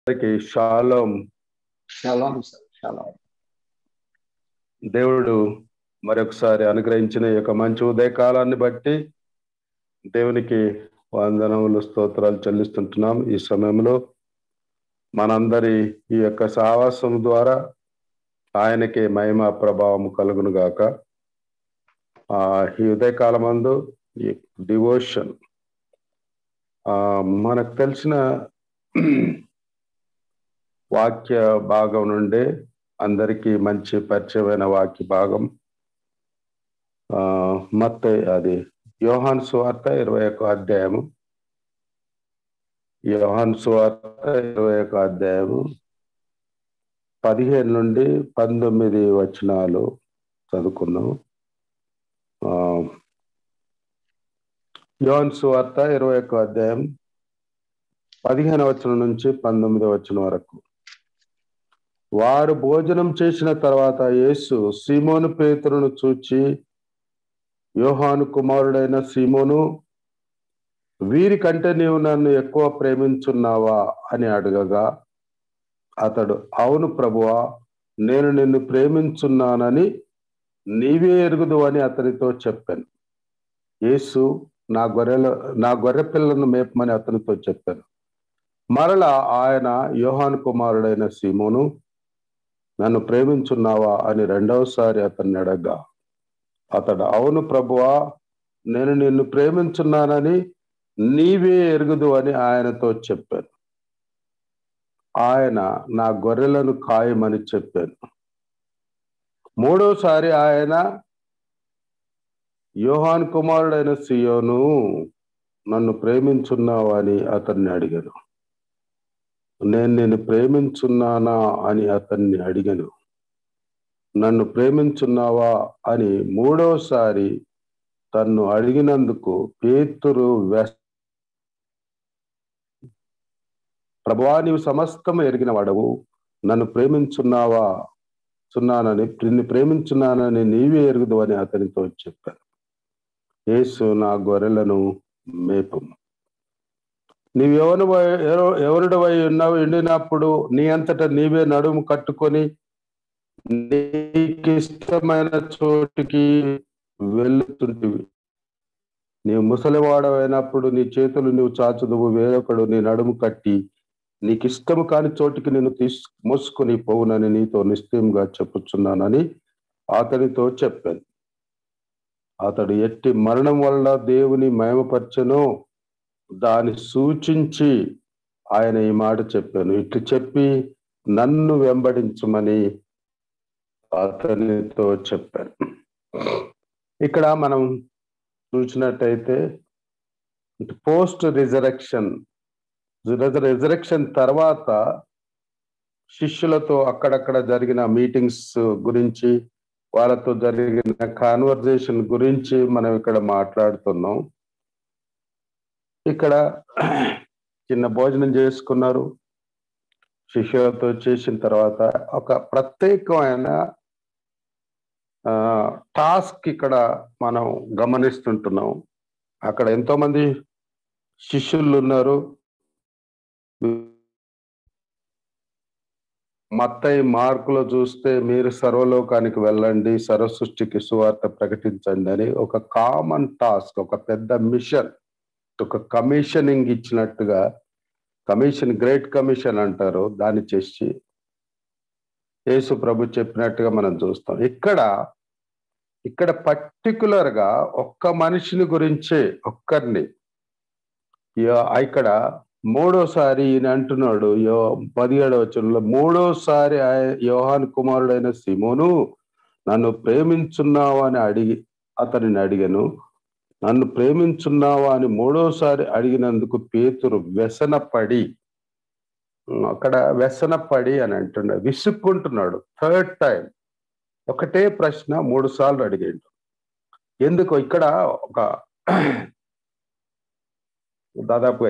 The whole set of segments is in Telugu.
షాలోం. Shalom sir, shalom. దేవుడు మరొకసారి అనుగ్రహించిన ఈ యొక్క మంచి ఉదయకాలాన్ని బట్టి దేవునికి వందనములు, స్తోత్రాలు చెల్లిస్తుంటున్నాం. ఈ సమయంలో మనందరి ఈ యొక్క సహవాసం ద్వారా ఆయనకి మహిమ ప్రభావం కలుగును గాక. ఈ ఉదయకాలమందు ఈ డివోషన్ మనకు తెలిసిన వాక్య భాగం నుండి అందరికీ మంచి పరిచయమైన వాక్య భాగం అది యోహాను సువార్త 21వ అధ్యాయము. యోహాను సువార్త 21వ అధ్యాయము 15 నుండి 19 వచనాలు చదువుకున్నాం. యోహాను సువార్త 21వ అధ్యాయం 15వ వచనం నుంచి 19వ వచనం వరకు. వారు భోజనం చేసిన తర్వాత యేసు సీమోను పేతురును చూచి, యోహాను కుమారుడైన సీమోను, వీరికంటే నీవు నన్ను ఎక్కువ ప్రేమించున్నావా అని అడగగా, అతడు, అవును ప్రభువా, నేను నిన్ను ప్రేమించున్నానని నీవే ఎరుగుదు అని అతనితో చెప్పాను. యేసు, నా గొర్రె పిల్లను మేపమని అతనితో చెప్పాను. మరలా ఆయన, యోహాను కుమారుడైన సీమోను, నన్ను ప్రేమించున్నావా అని రెండవసారి అతన్ని అడగగా, అతడు, అవును ప్రభువా, నేను నిన్ను ప్రేమించున్నానని నీవే ఎరుగుదు అని ఆయనతో చెప్పాను. ఆయన, నా గొర్రెలను కాయమని చెప్పాను. మూడోసారి ఆయన, యోహాను కుమారుడైన సీయోను, నన్ను ప్రేమించున్నావా అని అతన్ని అడిగాను. నేను నిన్ను ప్రేమించున్నానా అని అతన్ని అడిగాను. నన్ను ప్రేమించున్నావా అని మూడోసారి తన్ను అడిగినందుకు పేతురు, ప్రభువా, నీవు సమస్తము ఎరిగిన వాడవు, నన్ను నిన్ను ప్రేమించున్నానని నీవే ఎరుగుదు అని అతనితో చెప్పాను. యేసు, నా గొర్రెలను మేపము. నీవు ఎవరుడవై ఉన్నావు, ఎండినప్పుడు నీ అంతటా నీవే నడుము కట్టుకొని నీకిష్టమైన చోటికి వెళ్తుంటివి. నీవు ముసలివాడవైనప్పుడు నీ చేతులు నీవు చాచుదువు, వేరొకడు నీ నడుము కట్టి నీకిష్టము కాని చోటికి నిన్ను మోసుకొని పోవునని నీతో నిశ్చయంగా చెప్పుచున్నానని అతనితో చెప్పాను. అతడు ఎట్టి మరణం వల్ల దేవుని మహిమపరచెనో దాన్ని సూచించి ఆయన ఈ మాట చెప్పాను. ఇట్లు చెప్పి నన్ను వెంబడించమని అతనితో చెప్పాను. ఇక్కడ మనం చూసినట్టయితే పోస్ట్ రిజరెక్షన్ తర్వాత శిష్యులతో అక్కడక్కడ జరిగిన మీటింగ్స్ గురించి, వాళ్ళతో జరిగిన కాన్వర్జేషన్ గురించి మనం ఇక్కడ మాట్లాడుతున్నాం. ఇక్కడ చిన్న భోజనం చేసుకున్నారు. శిష్యులతో చేసిన తర్వాత ఒక ప్రత్యేకమైన టాస్క్ ఇక్కడ మనం గమనిస్తుంటున్నాం. అక్కడ ఎంతో మంది శిష్యులు ఉన్నారు. మత్తయి, మార్కులో చూస్తే మీరు సర్వలోకానికి వెళ్ళండి, సర్వసృష్టికి సువార్త ప్రకటించండి అని ఒక కామన్ టాస్క్, ఒక పెద్ద మిషన్, ఒక కమిషనింగ్ ఇచ్చినట్టుగా, గ్రేట్ కమిషన్ అంటారు, దాన్ని చేసి యేసు ప్రభు చెప్పినట్టుగా మనం చూస్తాం. ఇక్కడ పర్టికులర్ గా ఒక్క మనిషిని గురించే, ఒక్కరిని. ఇక్కడ మూడోసారి ఈయన అంటున్నాడు, 17వ వచనంలో, మూడోసారి యోహాను కుమారుడైన సీమోను, నన్ను ప్రేమించున్నావా అని అతనిని అడిగాను. నన్ను ప్రేమించున్నావా అని మూడోసారి అడిగినందుకు పేతురు వ్యసనపడి, అక్కడ వ్యసనపడి అని అంటున్నాడు, విసుక్కుంటున్నాడు. థర్డ్ టైం ఒకటే ప్రశ్న 3 సార్లు అడిగాడు. ఎందుకు? ఇక్కడ ఒక దాదాపు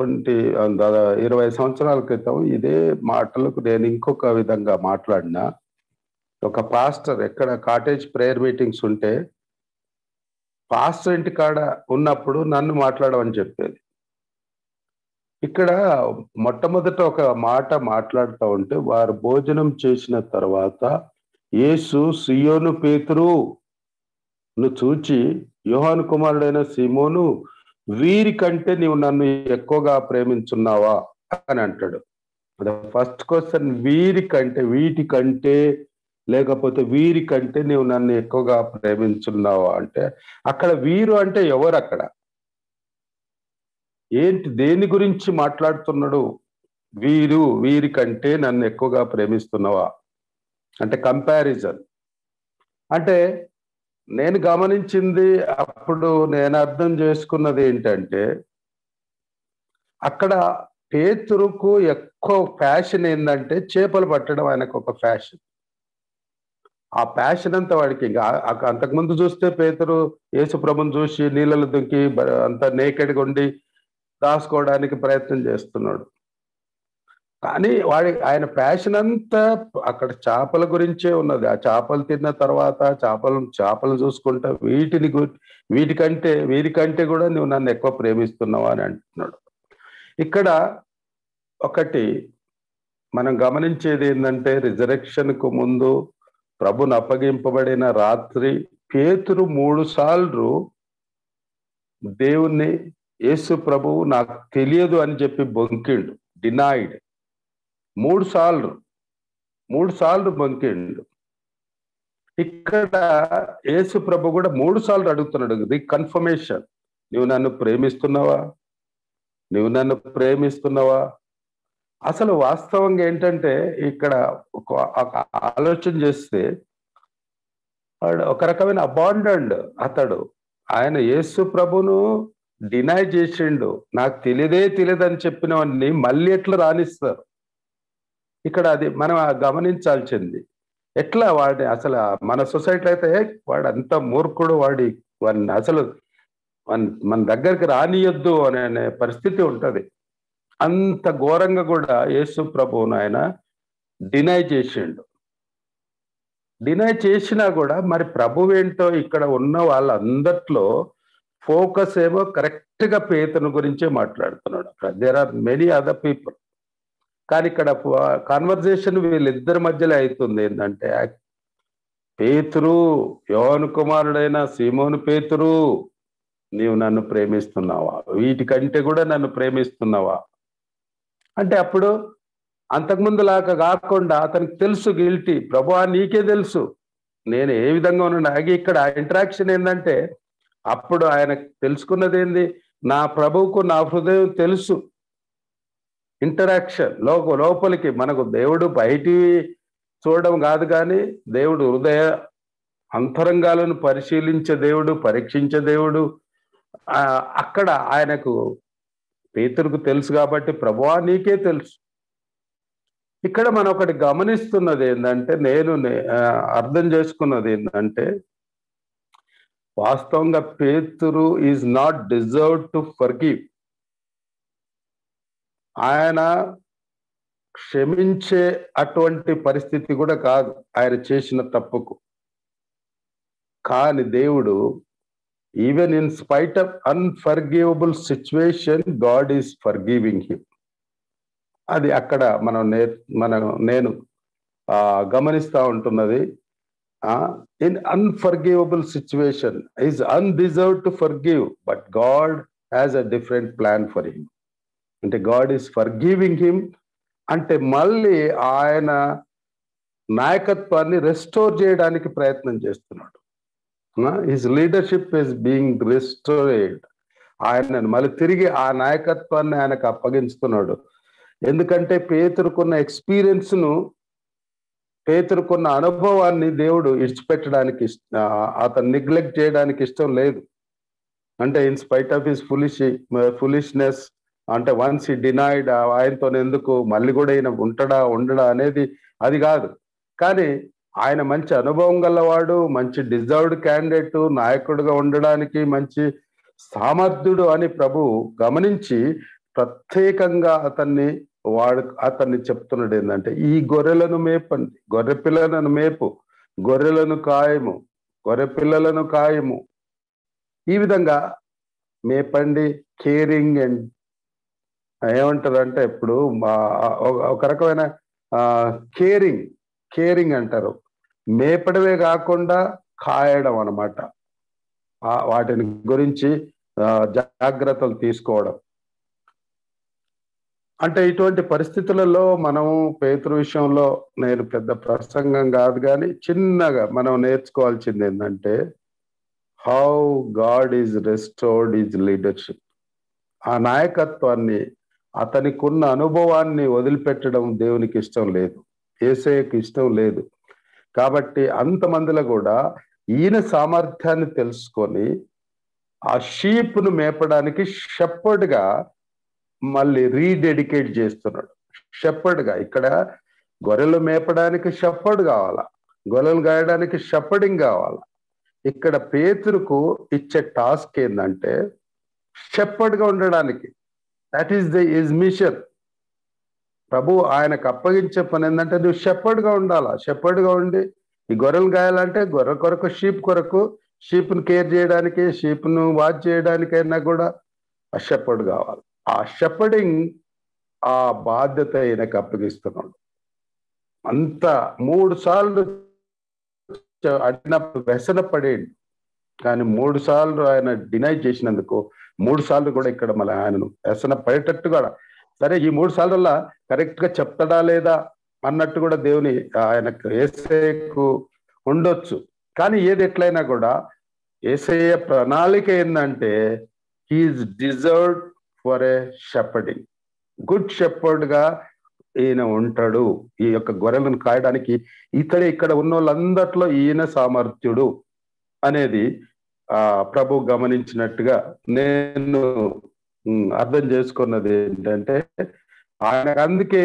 20 సంవత్సరాల క్రితం ఇదే మాటలకు నేను ఇంకొక విధంగా మాట్లాడినా. ఒక పాస్టర్ ఎక్కడ కాటేజ్ ప్రేయర్ మీటింగ్స్ ఉంటే పాస్టర్ ఇంటి కాడ ఉన్నప్పుడు నన్ను మాట్లాడమని చెప్పేది. ఇక్కడ మొట్టమొదట ఒక మాట మాట్లాడుతూ ఉంటే, వారు భోజనం చేసిన తర్వాత యేసు సియోను పేతురు చూచి, యోహాను కుమారుడైన సీమోను, వీరికంటే నీవు నన్ను ఎక్కువగా ప్రేమించున్నావా అని అంటాడు. ఫస్ట్ క్వశ్చన్, వీరికంటే, వీటికంటే, లేకపోతే వీరికంటే నీవు నన్ను ఎక్కువగా ప్రేమించున్నావా అంటే, అక్కడ వీరు అంటే ఎవరు? అక్కడ ఏంటి, దేని గురించి మాట్లాడుతున్నాడు? వీరికంటే నన్ను ఎక్కువగా ప్రేమిస్తున్నావా అంటే కంపారిజన్. అంటే నేను గమనించింది, అప్పుడు నేను అర్థం చేసుకున్నది ఏంటంటే, అక్కడ పేతురుకు ఎక్కువ ప్యాషన్ ఏంటంటే చేపలు పట్టడం. ఆయనకు ఒక ప్యాషన్. ఆ ప్యాషన్ అంతా వాడికి ఇంకా అంతకుముందు చూస్తే పేతురు యేసు ప్రభుని చూసి నీళ్ళలో దుంకి అంత నేకెడ్గా ఉండి దాచుకోవడానికి ప్రయత్నం చేస్తున్నాడు. కానీ ఆయన ప్యాషన్ అంతా అక్కడ చేపల గురించే ఉన్నది. ఆ చేపలు తిన్న తర్వాత చేపలు చూసుకుంటా వీరికంటే కూడా నువ్వు నన్ను ఎక్కువ ప్రేమిస్తున్నావా అని అంటున్నాడు. ఇక్కడ ఒకటి మనం గమనించేది ఏంటంటే, రిజరెక్షన్ కు ముందు ప్రభుని అప్పగింపబడిన రాత్రి పేతురు 3 సార్లు దేవుణ్ణి, యేసు ప్రభువు నాకు తెలియదు అని చెప్పి బొంకిండు, డినైడ్. 3 సార్లు బొంకిండు. ఇక్కడ యేసు ప్రభు కూడా 3 సార్లు అడుగుతున్నాడు, రీకన్ఫర్మేషన్, నువ్వు నన్ను ప్రేమిస్తున్నావా? అసలు వాస్తవంగా ఏంటంటే, ఇక్కడ ఒక ఆలోచన చేస్తే, ఒక రకమైన అబాండన్డ్ అతడు. ఆయన యేసు ప్రభును డినై చేసిండు. నాకు తెలియదని చెప్పినవన్నీ మళ్ళీ ఎట్లా రానిస్తారు? ఇక్కడ అది మనం గమనించాల్సింది. ఎట్లా వాడి అసలు మన సొసైటీలో అయితే వాడు అంత మూర్ఖుడు, వాడిని అసలు మన దగ్గరికి రానియొద్దు అనే పరిస్థితి ఉంటది. అంత ఘోరంగా కూడా యేసు ప్రభువును ఆయన డినై చేసిండు. డినై చేసినా కూడా మరి ప్రభు ఏంటో, ఇక్కడ ఉన్న వాళ్ళందట్లో ఫోకస్ ఏమో కరెక్ట్ గా పేతురు గురించే మాట్లాడుతున్నాడు. There are many other people. కానీ ఇక్కడ కాన్వర్జేషన్ వీళ్ళిద్దరి మధ్యలో అవుతుంది ఏంటంటే, పేతురు, యోహాను కుమారుడైన సీమోను పేతురు, నీవు నన్ను ప్రేమిస్తున్నావా? వీటికంటే కూడా నన్ను ప్రేమిస్తున్నావా అంటే, అప్పుడు అంతకుముందు లాగా కాకుండా అతనికి తెలుసు గిల్టీ. ప్రభువా నీకే తెలుసు నేను ఏ విధంగా ఉన్నా. ఇక్కడ ఇంటరాక్షన్ ఏంటంటే, అప్పుడు ఆయన తెలుసుకున్నది ఏంది, నా ప్రభువుకు నా హృదయం తెలుసు. ఇంటరాక్షన్ లోపలికి, మనకు దేవుడు బయటి చూడడం కాదు, కానీ దేవుడు హృదయ అంతరంగాలను పరిశీలించే దేవుడు, పరీక్షించే దేవుడు. అక్కడ ఆయనకు పేతురుకు తెలుసు కాబట్టి, ప్రభువా నీకే తెలుసు. ఇక్కడ మనం ఒకటి గమనిస్తున్నది ఏంటంటే, నేను అర్థం చేసుకున్నది ఏంటంటే, వాస్తవంగా పేతురు is not deserve to forgive. ఆయన క్షమించే అటువంటి పరిస్థితి కూడా కాదు ఆయన చేసిన తప్పుకు. కానీ దేవుడు, even in spite of unforgivable situation, God is forgiving him. అది అక్కడ నేను గమనిస్తా ఉంటున్నది. In unforgivable situation is undeserved to forgive, but God has a different plan for him. అంటే గాడ్ ఈజ్ ఫర్గివింగ్ హిమ్ అంటే మళ్ళీ ఆయన నాయకత్వాన్ని రెస్టోర్ చేయడానికి ప్రయత్నం చేస్తున్నాడు. His leadership is being restored. ఆయనను మళ్ళీ తిరిగి ఆ నాయకత్వాన్ని ఆయనకు అప్పగించుతున్నాడు. ఎందుకంటే పేతురుకున్న ఎక్స్పీరియన్స్ను, పేతురుకున్న అనుభవాన్ని దేవుడు ఇడిచిపెట్టడానికి, అతను నెగ్లెక్ట్ చేయడానికి ఇష్టం లేదు. అంటే in spite of his foolishness, అంటే వన్స్ హీ డినైడ్, ఆయనతో ఎందుకు మళ్ళీ కూడా ఈయన ఉండడా అనేది అది కాదు. కానీ ఆయన మంచి అనుభవం గలవాడు, మంచి డిజర్వ్డ్ క్యాండిడేట్, నాయకుడిగా ఉండడానికి మంచి సామర్థ్యుడు అని ప్రభు గమనించి ప్రత్యేకంగా అతన్ని చెప్తున్నాడు ఏంటంటే, ఈ గొర్రెలను మేపండి, గొర్రె పిల్లలను మేపు, గొర్రె పిల్లలను కాయము, ఈ విధంగా మేపండి, కేరింగ్ అండ్ ఏమంటారు అంటే ఇప్పుడు ఒక రకమైన కేరింగ్ అంటారు. మేపడమే కాకుండా కాయడం అన్నమాట. వాటిని గురించి జాగ్రత్తలు తీసుకోవడం. అంటే ఇటువంటి పరిస్థితులలో మనము పేతురు విషయంలో నేను పెద్ద ప్రసంగం కాదు కానీ చిన్నగా మనం నేర్చుకోవాల్సింది ఏంటంటే how God is restored is leadership. ఆ నాయకత్వాన్ని, అతనికి ఉన్న అనుభవాన్ని వదిలిపెట్టడం దేవునికి ఇష్టం లేదు, యేసయ్యకి ఇష్టం లేదు. కాబట్టి అంతమందిలో కూడా ఈయన సామర్థ్యాన్ని తెలుసుకొని ఆ షీప్ను మేపడానికి షెపర్డ్గా మళ్ళీ రీడెడికేట్ చేస్తున్నాడు. షెపర్డ్గా ఇక్కడ గొర్రెలు మేపడానికి షెపర్డ్ కావాలా, గొర్రెలు గాయడానికి షెపర్డింగ్ కావాలా. ఇక్కడ పేతురుకు ఇచ్చే టాస్క్ ఏంటంటే షెపర్డ్గా ఉండడానికి. That is his mission. ప్రభు ఆయనకు అప్పగించే పని ఏంటంటే నువ్వు షెపర్డ్గా ఉండాలా. షెపర్డ్గా ఉండి ఈ గొర్రెలు గాయాలంటే గొర్రె కొరకు, షీప్ కొరకు, షీప్ను కేర్ చేయడానికి, షీప్ను వాచ్ చేయడానికైనా కూడా ఆ షెపర్డ్ కావాలి. ఆ షెపర్డింగ్ ఆ బాధ్యత ఆయనకు అప్పగిస్తున్నాడు. అంత 3 సార్లు అడిగినప్పుడు వ్యసన పడేయండి, కానీ 3 సార్లు ఆయన డినై చేసినందుకు 3 సార్లు కూడా ఇక్కడ మళ్ళీ ఆయనను వ్యసన పడేటట్టు కూడా, సరే ఈ 3 సార్లల్లా కరెక్ట్ గా చెప్తాడా లేదా అన్నట్టు కూడా దేవుని ఆయనకు యేసయ్యకు ఉండొచ్చు. కానీ ఏది ఎట్లయినా కూడా యేసయ్య ప్రణాళిక ఏంటంటే he is deserved for a shepherding. Good shepherd గా ఈయన ఉంటాడు. ఈ యొక్క గొర్రెలను కాయడానికి ఇతడే ఇక్కడ ఉన్న వాళ్ళందట్లో ఈయన సామర్థ్యుడు అనేది ప్రభు గమనించినట్టుగా నేను అర్థం చేసుకున్నది ఏంటంటే ఆయనకు అందుకే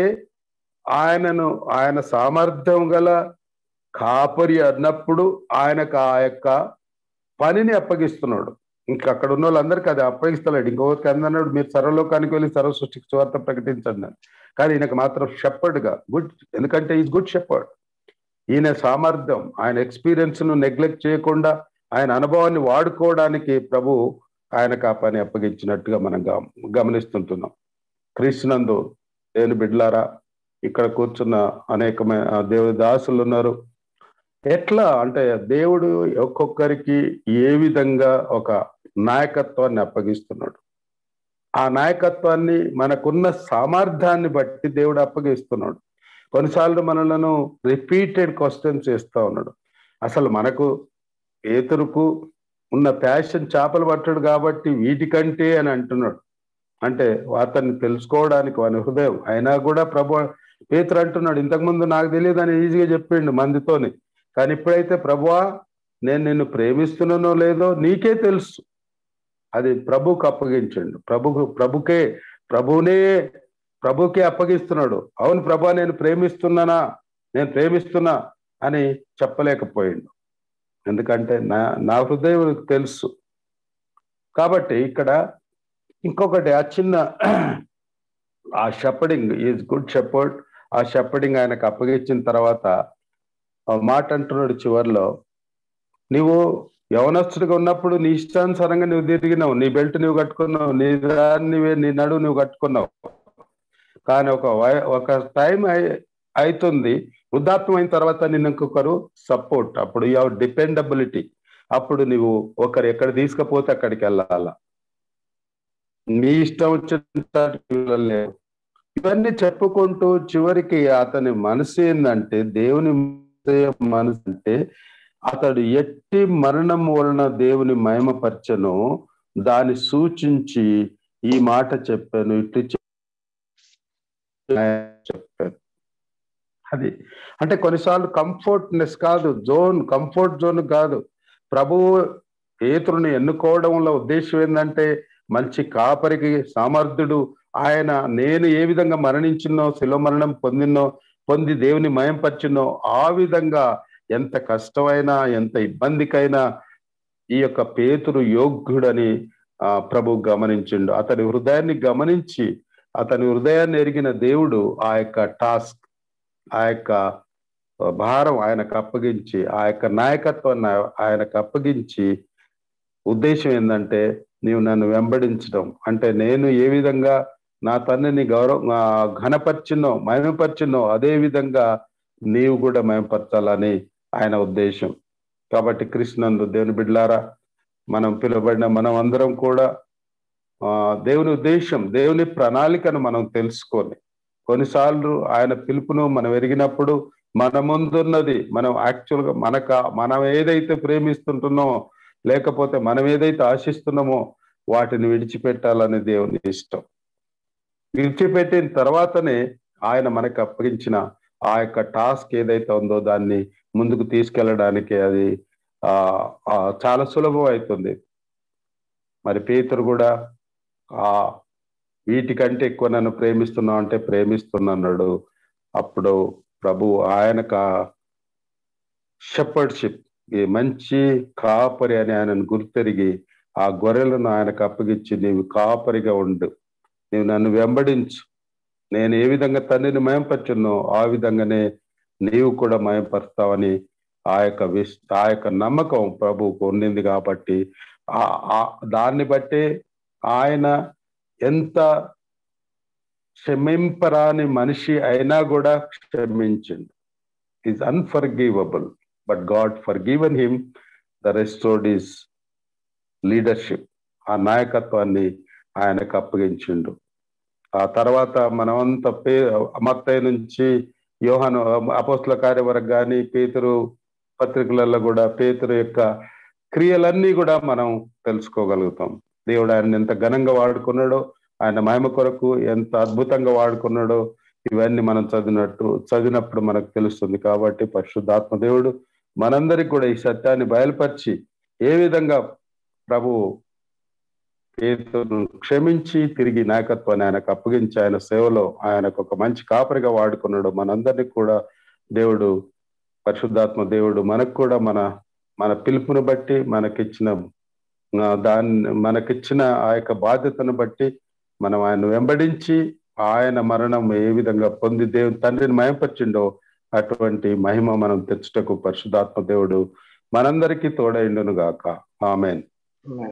ఆయన సామర్థ్యం గల కాపరి అన్నప్పుడు ఆయనకు ఆ యొక్క పనిని అప్పగిస్తున్నాడు. ఇంకా అక్కడ ఉన్న వాళ్ళందరికీ అది అప్పగిస్తలేడు. ఇంకొకరికి అందన్నాడు మీరు సర్వలోకానికి వెళ్ళి సర్వ సృష్టికి సువార్త ప్రకటించండి. కానీ ఈయనకు మాత్రం షెపర్డ్గా ఎందుకంటే ఈజ్ గుడ్ షెపర్డ్. ఈయన సామర్థ్యం, ఆయన ఎక్స్పీరియన్స్ ను నెగ్లెక్ట్ చేయకుండా ఆయన అనుభవాన్ని వాడుకోవడానికి ప్రభు ఆయనకు ఆ పని అప్పగించినట్టుగా మనం గమనిస్తుంటున్నాం. క్రీస్తునందు దేవుని బిడ్డలారా, ఇక్కడ కూర్చున్న అనేకమైన దేవుని దాసులు ఉన్నారు. ఎట్లా అంటే దేవుడు ఒక్కొక్కరికి ఏ విధంగా ఒక నాయకత్వాన్ని అప్పగిస్తున్నాడు. ఆ నాయకత్వాన్ని మనకున్న సామర్థ్యాన్ని బట్టి దేవుడు అప్పగిస్తున్నాడు. కొన్నిసార్లు మనలను రిపీటెడ్ క్వశ్చన్స్ చేస్తూ ఉన్నాడు. అసలు మనకు పేతురుకు ఉన్న ప్యాషన్ చేపలు పట్టడు కాబట్టి వీటికంటే అని అంటున్నాడు. అంటే అతన్ని తెలుసుకోవడానికి వాని హృదయం అయినా కూడా ప్రభు పేతురు అంటున్నాడు ఇంతకుముందు నాకు తెలియదు అని ఈజీగా చెప్పిండు మందితోని, కానీ ఇప్పుడైతే ప్రభువా నేను నిన్ను ప్రేమిస్తున్నానో లేదో నీకే తెలుసు. అది ప్రభుకు అప్పగించండు. ప్రభుకే అప్పగిస్తున్నాడు. అవును ప్రభా నేను ప్రేమిస్తున్నా అని చెప్పలేకపోయిండు. ఎందుకంటే నా హృదయం తెలుసు. కాబట్టి ఇక్కడ ఇంకొకటి ఆ షెపర్డింగ్ ఈజ్ గుడ్ షెపర్డ్. ఆ షెపర్డింగ్ ఆయనకు అప్పగించిన తర్వాత మాట అంటున్నాడు చివరిలో, నువ్వు యవనస్తుడిగా ఉన్నప్పుడు నీ ఇష్టానుసారంగా నువ్వు తిరిగినావు, నీ బెల్ట్ నువ్వు కట్టుకున్నావు, నీ నడువు నువ్వు కట్టుకున్నావు. కానీ ఒక టైం అవుతుంది, వృద్ధాత్వం అయిన తర్వాత నిన్ను ఇంకొకరు సపోర్ట్, అప్పుడు యూ హావ్ డిపెండబిలిటీ. అప్పుడు నువ్వు ఒకరు ఎక్కడ తీసుకపోతే అక్కడికి వెళ్ళాలా, నీ ఇష్టం వచ్చిన ఇవన్నీ చెప్పుకుంటూ చివరికి అతని మనసు ఏందంటే దేవుని మనసు అంటే అతడు ఎట్టి మరణం వలన దేవుని మహిమపరచను దాన్ని సూచించి ఈ మాట చెప్పాను, ఇట్లు చెప్పాను. అది అంటే కొన్నిసార్లు కంఫర్ట్నెస్ కాదు, కంఫర్ట్ జోన్ కాదు. ప్రభువు పేతురుని ఎన్నుకోవడంలో ఉద్దేశం ఏంటంటే మంచి కాపరికి సామర్థ్యుడు ఆయన. నేను ఏ విధంగా మరణించినో, శిలువ మరణం పొంది దేవుని మయంపరిచినో ఆ విధంగా ఎంత కష్టమైనా ఎంత ఇబ్బందికైనా ఈ యొక్క పేతురు యోగ్యుడని ప్రభు గమనించిండు. అతని హృదయాన్ని గమనించి అతని హృదయాన్ని ఎరిగిన దేవుడు ఆ యొక్క టాస్క్, ఆ యొక్క భారం ఆయనకు అప్పగించి, ఆ యొక్క నాయకత్వాన్ని ఆయనకు అప్పగించి ఉద్దేశం ఏంటంటే నీవు నన్ను వెంబడించడం అంటే నేను ఏ విధంగా నా తండ్రిని ఘనపరిచినో మహిమపరిచినో అదే విధంగా నీవు కూడా మహిమపరచాలని ఆయన ఉద్దేశం. కాబట్టి కృష్ణందు దేవుని బిడ్డలారా, మనం పిలువబడిన మనం అందరం కూడా దేవుని ఉద్దేశం, దేవుని ప్రణాళికను మనం తెలుసుకొని, కొన్నిసార్లు ఆయన పిలుపును మనం ఎరిగినప్పుడు మన ముందున్నది మనం యాక్చువల్గా మనం ఏదైతే ప్రేమిస్తుంటున్నామో, లేకపోతే మనం ఏదైతే ఆశిస్తున్నామో వాటిని విడిచిపెట్టాలని దేవుని ఇష్టం. విడిచిపెట్టిన తర్వాతనే ఆయన మనకు అప్పగించిన ఆ యొక్క టాస్క్ ఏదైతే ఉందో దాన్ని ముందుకు తీసుకెళ్ళడానికి అది చాలా సులభం అవుతుంది. మరి పేతురు కూడా వీటికంటే ఎక్కువ నన్ను ప్రేమిస్తున్నావు అంటే ప్రేమిస్తున్నాడు. అప్పుడు ప్రభు ఆయనకు షెపర్డ్షిప్, ఈ మంచి కాపరి అని ఆయనను గుర్తెరిగి ఆ గొర్రెలను ఆయనకు అప్పగించి, నీవు కాపరిగా ఉండు, నీవు నన్ను వెంబడించు, నేను ఏ విధంగా తండ్రిని మయంపరచున్నో ఆ విధంగానే నీవు కూడా మయంపరుస్తావని ఆ యొక్క నమ్మకం ప్రభువుకు ఉండింది. కాబట్టి దాన్ని బట్టే ఆయన ఎంత క్షమింపరాని మనిషి అయినా కూడా క్షమించిండు. Is unforgivable, but God forgiven him, the restored his leadership. ఆ నాయకత్వాన్ని ఆయనకు అప్పగించిండు. ఆ తర్వాత మనమంతా మత్తయి నుంచి యోహాను అపోస్తల కార్యం వరకు కానీ పేతురు పత్రికలలో కూడా పేతురు యొక్క క్రియలన్నీ కూడా మనం తెలుసుకోగలుగుతాం. దేవుడు ఆయన ఎంత ఘనంగా వాడుకున్నాడో, ఆయన మహిమ కొరకు ఎంత అద్భుతంగా వాడుకున్నాడో ఇవన్నీ మనం చదివినప్పుడు మనకు తెలుస్తుంది. కాబట్టి పరిశుద్ధాత్మ దేవుడు మనందరికి కూడా ఈ సత్యాన్ని బయలుపరిచి ఏ విధంగా ప్రభు పేతురును క్షమించి తిరిగి నాయకత్వాన్ని ఆయనకు అప్పగించి ఆయన సేవలో ఆయనకు ఒక మంచి కాపరిగా వాడుకున్నాడు. మనందరినీ కూడా దేవుడు, పరిశుద్ధాత్మ దేవుడు మనకు కూడా మన పిలుపును బట్టి మనకిచ్చిన ఆ యొక్క బాధ్యతను బట్టి మనం ఆయన వెంబడించి ఆయన మరణం ఏ విధంగా పొంది దేవుని తండ్రిని మహిమపరిచిండో అటువంటి మహిమ మనం తెచ్చుటకు పరిశుద్ధాత్మ దేవుడు మనందరికీ తోడైండును గాక. ఆమేన్.